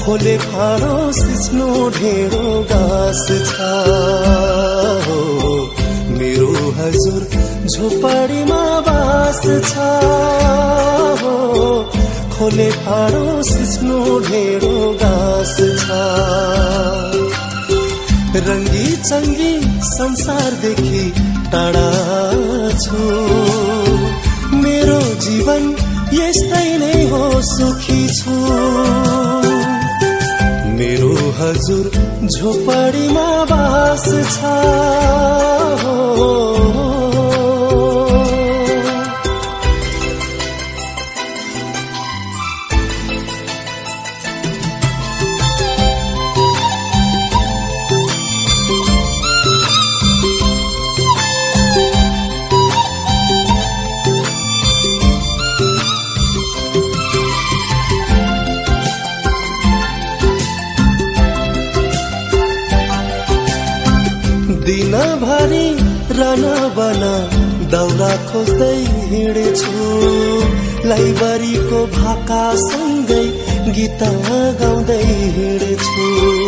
खोले फाँडो सिस्नो ढेँडो घाँस छ हो मेरो हजुर झोपडीमा बास छ हो खोले फाँडो सिस्नो ढेँडो घाँस छ रंगी चंगी संसारदेखि टाढा छु मेरो जीवन यस्तै नै हो सुखी छु मेरो हजुर झोपडीमा बास छ हो दिनभरि रन बना दाउरा खोज्दै हिँडेछु लाइब्रेरीको भाका सँगै गीत गाउँदै हिँडेछु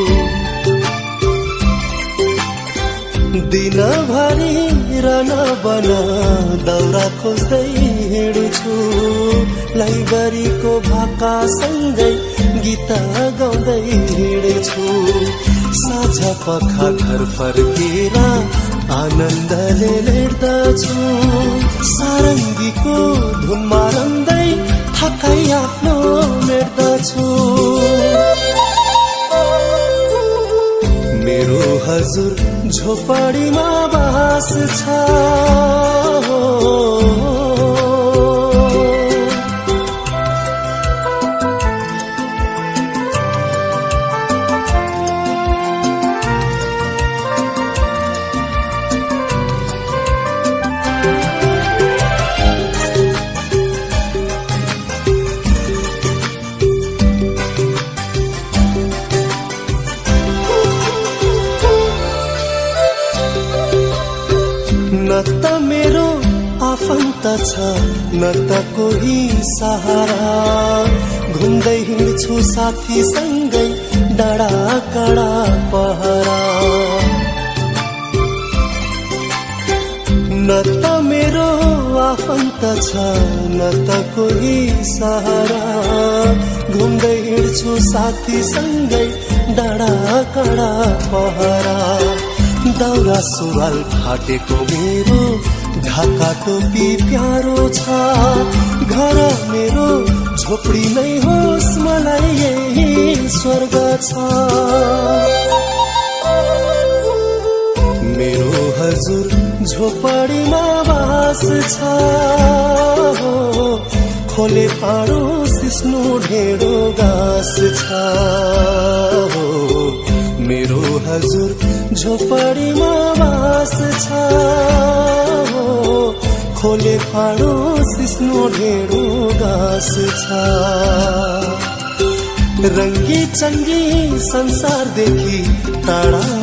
दिनभरि रन बना दाउरा खोज्दै हिँडेछु लाइब्रेरीको भाका सँगै गीत गाउँदै हिँडेछु साझा पखा घर फर्केर आनन्दले लेट्दछु सारङ्गीको धुनमा रम्दै थकाइ आफ्नो मेट्दछु मेरो हजुर झोपडीमा बास छ हो न त मेरो आफन्त छ न त कोही सहारा घुम्दै हिँड्छु साथी सँगै डाँडा काँडा पहरा न त मेरो आफन्त छ न त कोही सहारा घुम्दै हिँड्छु साथी सँगै डाँडा काँडा पहरा दाउरा सुरुवाल फाटेको मेरो ढाका टोपी प्यारो छ घर मेरो झोपडी नै होस् मलाई यही स्वर्ग छ मेरो हजुर झोपडीमा बास छ हो खोले फाँडो सिस्नो ढेँडो घाँस छ हो मेरो हजुर झोपडीमा बास छ हो खोले फाँडो सिस्नो ढेँडो घाँस छ रंगी चंगी संसारदेखि टाढा